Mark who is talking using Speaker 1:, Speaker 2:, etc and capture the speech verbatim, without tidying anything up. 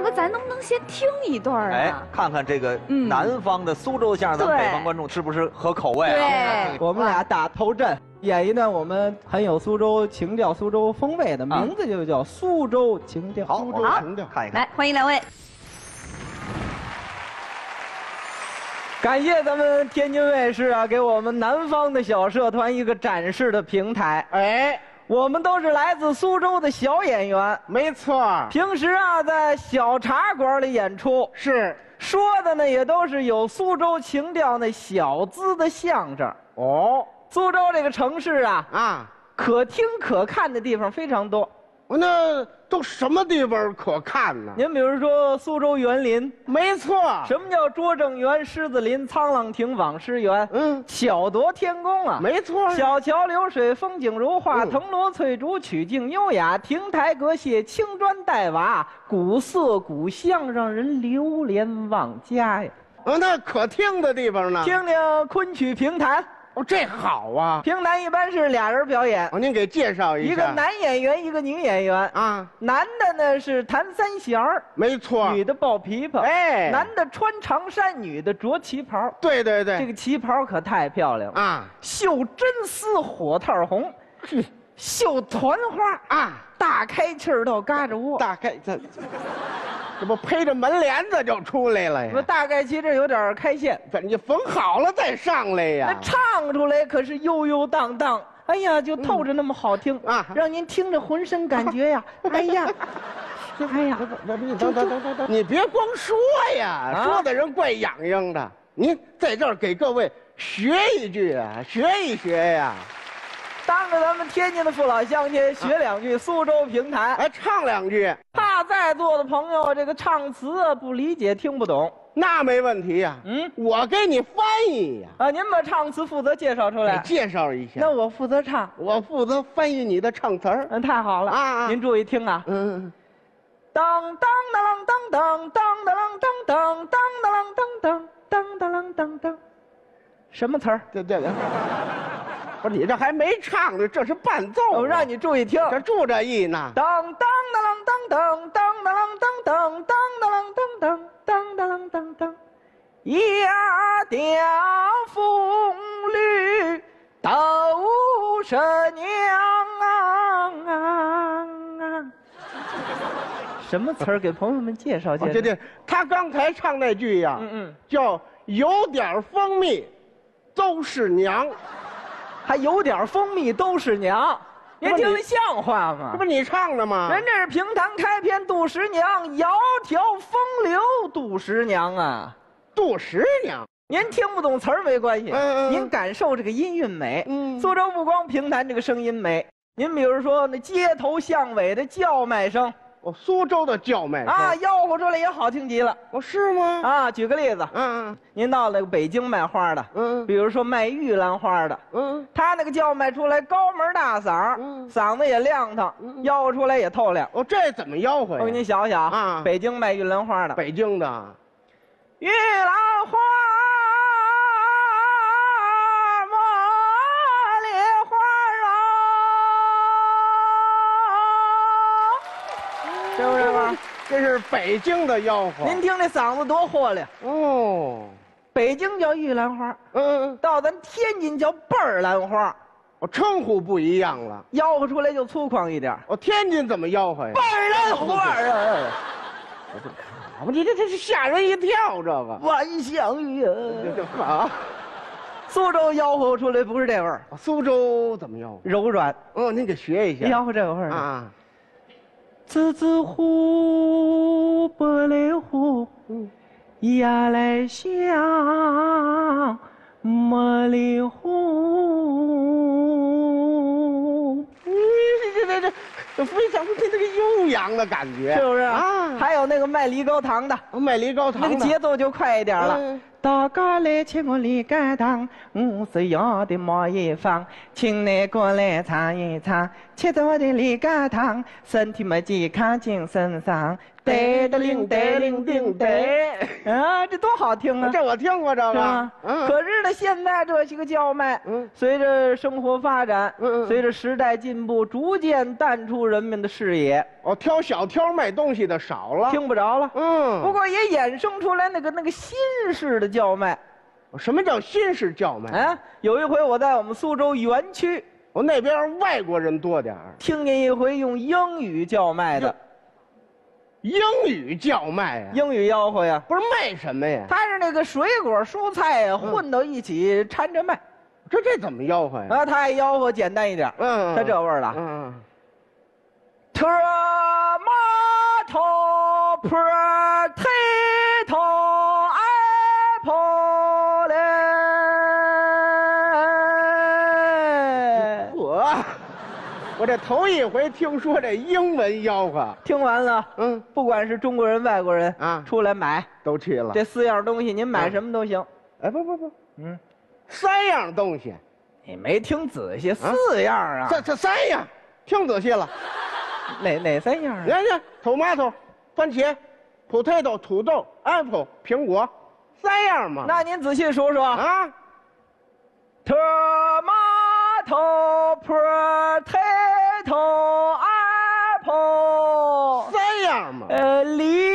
Speaker 1: 么咱能不能先听一段啊？
Speaker 2: 哎，看看这个南方的苏州相声，咱们北方观众是不是合口味啊？
Speaker 1: 对，
Speaker 3: 我们俩打头阵，演一段我们很有苏州情调、苏州风味的，名字就叫苏州情调。
Speaker 2: 好，
Speaker 3: 苏
Speaker 2: 州情调，看一看。
Speaker 1: 来，欢迎两位。
Speaker 3: 感谢咱们天津卫视啊，给我们南方的小社团一个展示的平台。
Speaker 4: 哎，
Speaker 3: 我们都是来自苏州的小演员，
Speaker 4: 没错，
Speaker 3: 平时啊在小茶馆里演出，
Speaker 4: 是
Speaker 3: 说的呢也都是有苏州情调那小资的相声。
Speaker 4: 哦
Speaker 3: 苏州这个城市啊，
Speaker 4: 啊，
Speaker 3: 可听可看的地方非常多。
Speaker 4: 那都什么地方可看呢？
Speaker 3: 您比如说苏州园林，
Speaker 4: 没错，
Speaker 3: 什么叫拙政园、狮子林、沧浪亭、网师园？
Speaker 4: 嗯，
Speaker 3: 巧夺天工啊！
Speaker 4: 没错，
Speaker 3: 小桥流水，风景如画；
Speaker 4: 嗯
Speaker 3: 藤萝翠竹，曲径优雅；亭台阁榭，青砖黛瓦，古色古香，让人流连忘家呀！
Speaker 4: 啊，那可听的地方呢？
Speaker 3: 听听昆曲评弹，
Speaker 4: 哦，这好啊！
Speaker 3: 评弹一般是俩人表演，
Speaker 4: 哦，您给介绍一下。
Speaker 3: 一个男演员，一个女演员。
Speaker 4: 啊，
Speaker 3: 男的呢是弹三弦儿，
Speaker 4: 没错，
Speaker 3: 女的抱琵琶。
Speaker 4: 哎，
Speaker 3: 男的穿长衫，女的着旗袍。
Speaker 4: 对对对，
Speaker 3: 这个旗袍可太漂亮了
Speaker 4: 啊，
Speaker 3: 绣真丝火炭红，绣团花
Speaker 4: 啊，
Speaker 3: 大开气儿到嘎吱窝。
Speaker 4: 大概这，这不披着门帘子就出来了
Speaker 3: 我
Speaker 4: 呀？
Speaker 3: 大概其这有点开线，
Speaker 4: 咱你缝好了再上来呀
Speaker 3: 那？唱出来可是悠悠荡荡，哎呀，就透着那么好听
Speaker 4: 啊
Speaker 3: 让您听着浑身感觉呀，哎呀，哎呀，
Speaker 4: 你等等等等等，你别光说呀，
Speaker 3: 啊
Speaker 4: 说的人怪痒痒的。您在这儿给各位学一句啊，学一学呀，
Speaker 3: 当着咱们天津的父老乡亲学两句苏州评弹，
Speaker 4: 哎，唱两句，
Speaker 3: 怕在座的朋友这个唱词啊不理解听不懂
Speaker 4: 那没问题呀。
Speaker 3: 嗯，
Speaker 4: 我给你翻译呀，
Speaker 3: 啊，您把唱词负责介绍出来，
Speaker 4: 介绍一下。
Speaker 3: 那我负责唱。
Speaker 4: 我负责翻译你的唱词儿。
Speaker 3: 嗯，太好了
Speaker 4: 啊啊
Speaker 3: 您注意听啊，
Speaker 4: 嗯，
Speaker 3: 当当当啷当当当当啷当当当当啷当当当当啷当当，什么词儿？
Speaker 4: 这这个，不是你这还没唱呢，这是伴奏啊。
Speaker 3: 我让你注意听。
Speaker 4: 这注着意呢。
Speaker 3: 当当当啷当当当当啷当当当当啷当当当当啷当当，压掉风吕斗神娘啊！什么词儿？给朋友们介绍介绍。
Speaker 4: 哦这这，他刚才唱那句呀，
Speaker 3: 嗯嗯，
Speaker 4: 叫有点蜂蜜，都是娘。
Speaker 3: 还有点蜂蜜都是娘，您听着像话吗？
Speaker 4: 这不你唱的吗？
Speaker 3: 人这是评弹开篇杜十娘，窈窕风流杜十娘啊！
Speaker 4: 杜十娘。
Speaker 3: 您听不懂词儿没关系，
Speaker 4: 嗯嗯嗯
Speaker 3: 您感受这个音韵美。
Speaker 4: 嗯
Speaker 3: 苏州不光评弹这个声音美，您比如说那街头巷尾的叫卖声
Speaker 4: 哦，苏州的叫卖声
Speaker 3: 啊，吆喝出来也好听极了
Speaker 4: 哦，是吗？
Speaker 3: 啊。举个例子，
Speaker 4: 嗯
Speaker 3: 您到那个北京卖花的，
Speaker 4: 嗯
Speaker 3: 比如说卖玉兰花的，
Speaker 4: 嗯
Speaker 3: 他那个叫卖出来高门大嗓，
Speaker 4: 嗯
Speaker 3: 嗓子也亮堂，
Speaker 4: 嗯
Speaker 3: 吆喝出来也透亮。
Speaker 4: 哦，这怎么吆喝呀？
Speaker 3: 我给您想想
Speaker 4: 啊
Speaker 3: 北京卖玉兰花的，
Speaker 4: 北京的
Speaker 3: 玉兰花，茉莉花啊，是不是吧？
Speaker 4: 这是北京的吆喝。
Speaker 3: 您听这嗓子多豁亮！
Speaker 4: 哦，
Speaker 3: 北京叫玉兰花，
Speaker 4: 嗯，
Speaker 3: 到咱天津叫倍儿兰花，
Speaker 4: 我称呼不一样了。
Speaker 3: 吆喝出来就粗犷一点。
Speaker 4: 我天津怎么吆喝呀？
Speaker 3: 倍儿兰花啊，
Speaker 4: 我你这这是吓人一跳，这个
Speaker 3: 万象玉啊！
Speaker 4: 这这好。
Speaker 3: 苏州吆喝出来不是这味儿，
Speaker 4: 苏州怎么吆喝？
Speaker 3: 柔软。
Speaker 4: 哦，您给学一下。
Speaker 3: 吆喝这个味儿
Speaker 4: 啊，
Speaker 3: 子子湖，伯来湖，
Speaker 4: 嗯，
Speaker 3: 呀来香，茉莉湖，
Speaker 4: 这这这这非常这这个悠扬的感觉，
Speaker 3: 是不是
Speaker 4: 啊？
Speaker 3: 还有那个卖梨膏糖的，
Speaker 4: 卖梨膏糖
Speaker 3: 那
Speaker 4: 的
Speaker 3: 个节奏就快一点了。
Speaker 4: 嗯
Speaker 3: 大家来请我梨膏糖，我是要的毛一方，请你过来尝一尝，吃着我的梨膏糖，身体嘛健康精神爽，得的铃得铃叮得，啊，这多好听啊！
Speaker 4: 这我听过这个
Speaker 3: 是吧？，
Speaker 4: 嗯，
Speaker 3: 可是呢，现在这些个叫卖，
Speaker 4: 嗯
Speaker 3: 随着生活发展，
Speaker 4: 嗯嗯
Speaker 3: 随着时代进步，逐渐淡出人们的视野。
Speaker 4: 哦，挑小挑卖东西的少少了，
Speaker 3: 听不着了。
Speaker 4: 嗯，
Speaker 3: 不过也衍生出来那个那个新式的叫卖。
Speaker 4: 什么叫新式叫卖？
Speaker 3: 啊，有一回我在我们苏州园区，
Speaker 4: 我那边外国人多点儿，
Speaker 3: 听见一回用英语叫卖的。
Speaker 4: 英语叫卖呀、啊？
Speaker 3: 英语吆喝呀？
Speaker 4: 不是卖什么呀？
Speaker 3: 它是那个水果蔬菜呀、嗯、混到一起掺着卖。
Speaker 4: 这这怎么吆喝呀？
Speaker 3: 啊，他爱吆喝简单一点。嗯，他这味儿了。嗯。Tomato, potato, apple.
Speaker 4: 我，我这头一回听说这英文吆喝。
Speaker 3: 听完了，嗯，不管是中国人、外国人啊，出来买
Speaker 4: 都去了。
Speaker 3: 这四样东西，您买什么都行。
Speaker 4: 哎，不不不，嗯。三样东西，
Speaker 3: 你没听仔细，四样啊！
Speaker 4: 这这三样，听仔细了，
Speaker 3: 哪哪三样啊？
Speaker 4: 你看这 tomato 番茄 ，potato 土豆 ，apple 苹果，三样嘛。
Speaker 3: 那您仔细说说
Speaker 4: 啊
Speaker 3: ，tomato potato apple
Speaker 4: 三样嘛。
Speaker 3: 呃，梨。